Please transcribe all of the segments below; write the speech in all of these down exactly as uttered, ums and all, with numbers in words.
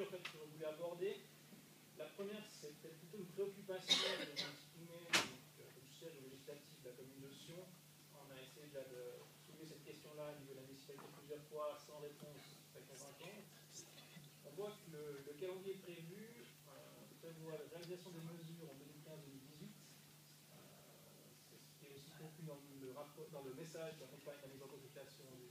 en fait, que je voulais aborder. La première, c'est peut-être plutôt une préoccupation que j'ai exprimée, comme siège législatif de la commune de Sion. On a essayé déjà de soulever cette question-là au niveau de la municipalité plusieurs fois sans réponse très convaincante. On voit que le, le calendrier prévu euh, prévoit la réalisation des mesures en deux mille quinze deux mille dix-huit. Euh, c'est ce qui est aussi contenu dans le, rapport, dans le message qui accompagne la mise en consultation du,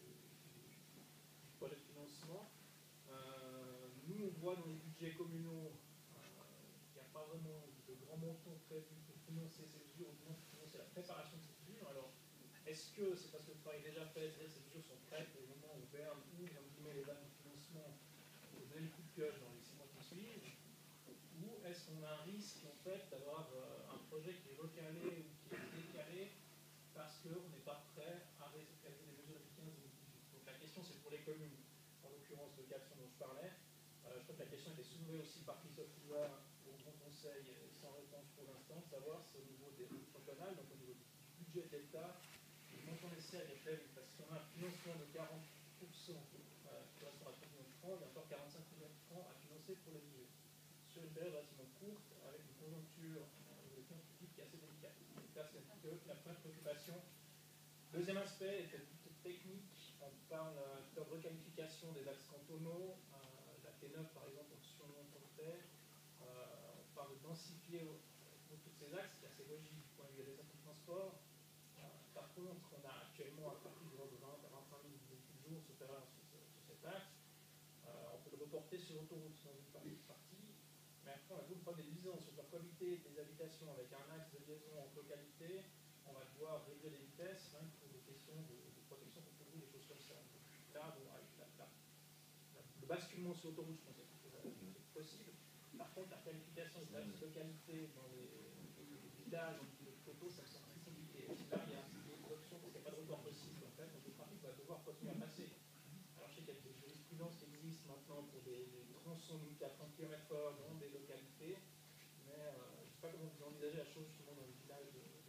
du projet de financement. Euh, nous, on voit dans les budgets communaux qu'il n'y a pas vraiment de grands montants prévus pour financer ces mesures, ou pour financer la préparation de ces mesures. Alors, est-ce que c'est parce que le travail est déjà fait, c'est-à-dire que ces mesures sont prêtes au moment où Berne ouvre les vannes de financement pour donner le coup de pioche dans les six mois qui suivent, ou est-ce qu'on a un risque en fait d'avoir euh, un projet qui est recalé ou qui est décalé parce qu'on n'est pas prêt à réaliser des mesures de quinze ou dix-huit. Donc la question c'est pour les communes, en l'occurrence le Gapson dont je parlais. Euh, je crois que la question était soulevée aussi par Christophe Louvard au Grand Conseil, sans réponse pour l'instant, de savoir si au niveau des routes cantonales, donc au niveau du budget de l'État, le montant nécessaire est prévu, parce qu'on a un financement de quarante pour cent euh, qui correspond à trente millions de francs, il y a encore quarante-cinq millions de francs à financer pour les mesures, sur une période relativement courte, avec une conjoncture euh, de compte public qui est assez délicate. Donc là, c'est la première préoccupation. Deuxième aspect est plutôt technique. On parle euh, de requalification des axes cantonaux, euh, la T neuf par exemple, en Sion-Monterre. Euh, on parle de densifier euh, tous ces axes, qui est assez logique du point de vue des réseaux de transport. Euh, par contre, on a actuellement un trafic de vingt à vingt-cinq mille véhicules jour supérieur sur, ce, sur cet axe. Euh, on peut le reporter sur l'autoroute dans une partie. Mais après, on a beaucoup de problèmes des liaisons sur la qualité des habitations avec un axe de liaison en localité. On va devoir régler les vitesses hein, pour des questions de, de protection contre le bruit, des choses comme ça. Donc, là, bon, avec la, la, la, le basculement sur l'autoroute, je pense que c'est possible. Par contre, la qualification de la localité dans les, les villages, en de photos, ça me semble très compliqué. Là, il y a d'autres options parce qu'il n'y a pas de report possible. En fait, donc le trafic va devoir continuer à passer. Alors, je sais qu'il y a des jurisprudences qui existent maintenant pour des, des tronçons limités à trente kilomètres heure dans des localités, mais euh, je ne sais pas comment vous envisagez la chose justement dans les villages de, de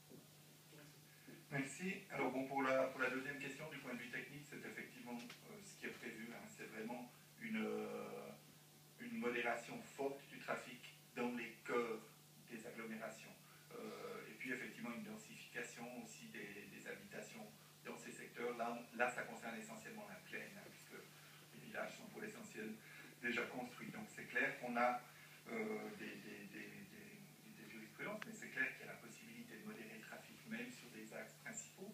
Merci. Alors bon, pour la, pour la deuxième question, du point de vue technique, c'est effectivement euh, ce qui est prévu. Hein. C'est vraiment une, euh, une modération forte du trafic dans les cœurs des agglomérations. Euh, et puis effectivement une densification aussi des, des habitations dans ces secteurs. Là, là, ça concerne essentiellement la plaine, hein, puisque les villages sont pour l'essentiel déjà construits. Donc c'est clair qu'on a euh, des, des, des, des, des jurisprudences, mais c'est clair qu'il y a la possibilité de modérer le trafic même sur des axes principaux.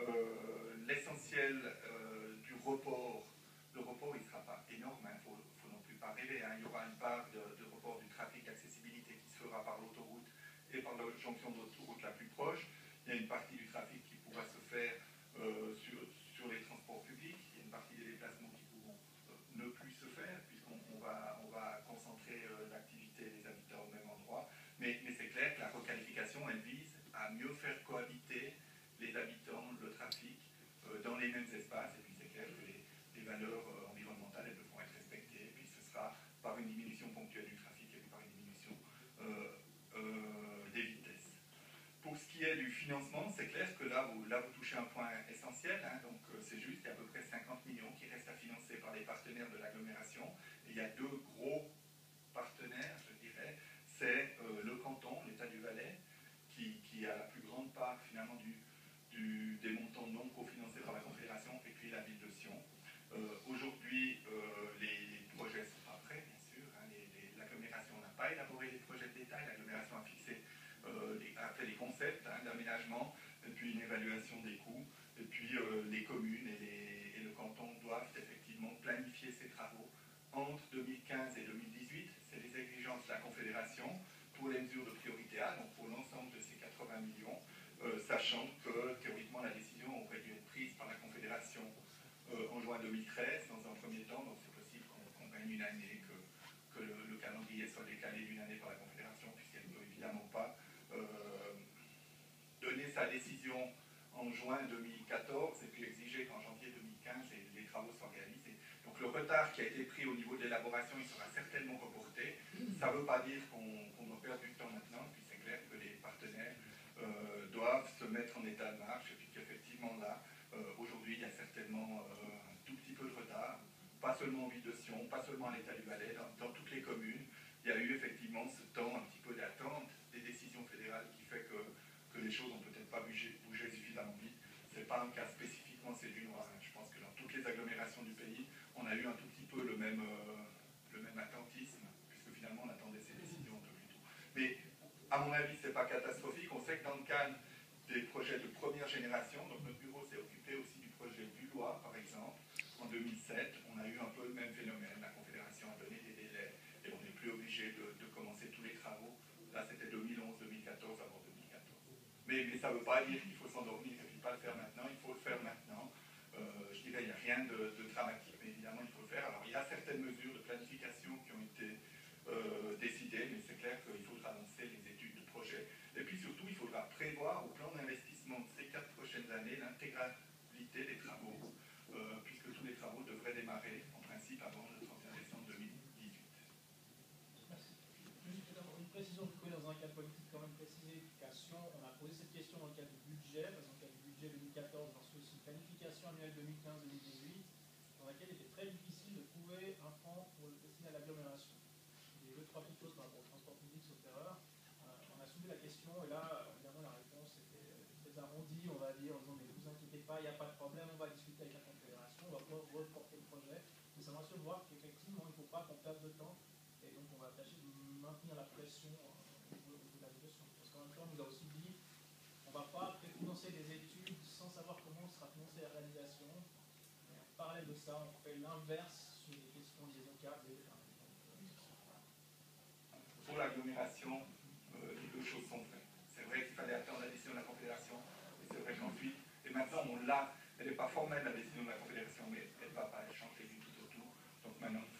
Euh, L'essentiel euh, du report, le report il ne sera pas énorme, il hein, ne faut, faut non plus pas rêver. Hein. Il y aura une part de, de report du trafic accessibilité qui se fera par l'autoroute et par la jonction de l'autoroute la plus proche. Il y a une partie du trafic qui pourra se faire euh, sur, sur les transports publics. Il y a une partie des déplacements qui pourront euh, ne plus se faire puisqu'on on va, on va concentrer euh, l'activité des habitants au même endroit. Mais, mais c'est clair que la requalification, elle vise à mieux faire cohabiter les habitants, le trafic, euh, dans les mêmes espaces. Et puis c'est clair que les, les valeurs euh, environnementales, elles devront être respectées. Et puis ce sera par une diminution ponctuelle du trafic et puis par une diminution euh, euh, des vitesses. Pour ce qui est du financement, c'est clair que là vous, là, vous touchez un point essentiel. Hein, donc euh, c'est juste, il y a à peu près cinquante millions qui restent à financer par les partenaires de l'agglomération. Et il y a deux gros partenaires, je dirais. C'est euh, le canton, l'État du Valais, qui, qui a la plus grande part finalement du, du, des montants non cofinancés par la Confédération, et puis la ville de Sion. Euh, Aujourd'hui, euh, les, les projets sont pas prêts, bien sûr. Hein, l'agglomération n'a pas élaboré les projets de détail. L'agglomération a fixé, euh, les, a fait les concepts hein, d'aménagement, et puis une évaluation des coûts. Et puis euh, les communes et, les, et le canton doivent effectivement planifier ces travaux entre deux mille quinze et deux mille dix-huit. C'est les exigences de la Confédération pour les mesures de priorité A, donc pour l'ensemble de ces quatre-vingts millions, euh, sachant que théoriquement la décision aurait dû être prise par la Confédération euh, en juin deux mille treize dans un premier temps, donc c'est possible qu'on qu'on gagne une année, que, que le, le calendrier soit décalé d'une année par la Confédération, puisqu'elle ne peut évidemment pas euh, donner sa décision en juin deux mille quatorze et puis exiger qu'en janvier deux mille quinze les, les travaux soient réalisés. Donc le retard qui a été pris au niveau de l'élaboration, il sera certainement reporté. Ça ne veut pas dire qu'on qu'on doit perdre du temps maintenant, puis c'est clair que les partenaires euh, doivent se mettre en état de marche, et puis qu'effectivement là, euh, aujourd'hui, il y a certainement euh, un tout petit peu de retard, pas seulement en ville de Sion, pas seulement à l'État du Valais, dans, dans toutes les communes, il y a eu effectivement ce temps un petit peu d'attente des décisions fédérales qui fait que, que les choses n'ont peut-être pas bougé, bougé suffisamment vite. Ce n'est pas un cas spécifiquement c'est du Noir. Je pense que dans toutes les agglomérations du pays, on a eu un tout petit peu le même, euh, le même attentisme, puisque finalement on attendait ces décisions un peu plus tôt. Mais à mon avis, ce n'est pas catastrophique. On sait que dans le cadre des projets de première génération, donc notre bureau s'est occupé aussi du projet du Loir, par exemple. En deux mille sept, on a eu un peu le même phénomène. La Confédération a donné des délais et on n'est plus obligé de, de commencer tous les travaux. Là, c'était deux mille onze deux mille quatorze avant deux mille quatorze. Mais, mais ça ne veut pas dire qu'il faut s'endormir et puis pas le faire maintenant. Il faut le faire maintenant. Euh, je dirais, il n'y a rien de, de dramatique, mais évidemment, il faut le faire. Alors, il y a certaines mesures de planification qui ont été euh, décidées, mais c'est clair qu'il faudra lancer les études de projet. Et puis surtout, il faudra prévoir au plan d'investissement de ces quatre prochaines années l'intégralité des travaux, euh, puisque tous les travaux devraient démarrer en principe avant le trente et un décembre deux mille dix-huit. Merci. Juste peut-être une précision, du coup, dans un cadre politique quand même précisé, on a posé cette question dans le cadre du budget, parce que dans le cadre du budget deux mille quatorze, on a reçu aussi une planification annuelle deux mille quinze deux mille dix-huit, dans laquelle il était très difficile de trouver un fonds pour le destiné à l'agglomération. Il y a eu deux, trois petites choses par rapport au transport public, sauf erreur. Euh, on a soulevé la question, et là, évidemment, la réponse était très arrondie, on va dire, en disant, mais ne vous inquiétez pas, il n'y a pas de problème, on va discuter avec la Confédération, on va pouvoir reporter le projet. Mais ça m'a rassuré de voir qu'effectivement, il ne faut pas qu'on perde de temps, et donc on va tâcher de maintenir la pression euh, au niveau de la négociation. Parce qu'en même temps, on nous a aussi dit, on ne va pas préfinancer des études sans savoir comment sera financée la réalisation. Et en parallèle de ça, on fait l'inverse sur les questions de liaison câble et de Pour l'agglomération, euh, les deux choses sont faites. C'est vrai qu'il fallait attendre la décision de la Confédération, et c'est vrai qu'ensuite, et maintenant on l'a, elle n'est pas formelle la décision de la Confédération, mais elle ne va pas changer du tout au tout. Donc maintenant,